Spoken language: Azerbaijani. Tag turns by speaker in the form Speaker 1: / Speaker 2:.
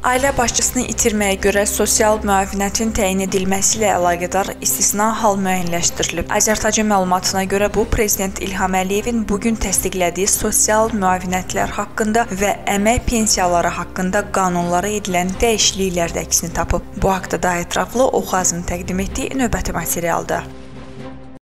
Speaker 1: Ailə başçısını itirməyə görə sosial müavinətin təyin edilməsi ilə əlaqədar istisna hal müəyyənləşdirilib. Azərtacın məlumatına görə bu, Prezident İlham Əliyevin bugün təsdiqlədiyi sosial müavinətlər haqqında və əmək pensiyaları haqqında qanunlara edilən dəyişikliklər də əksini tapıb. Bu haqda daha ətraflı Oxazın təqdim etdiyi növbəti materialda.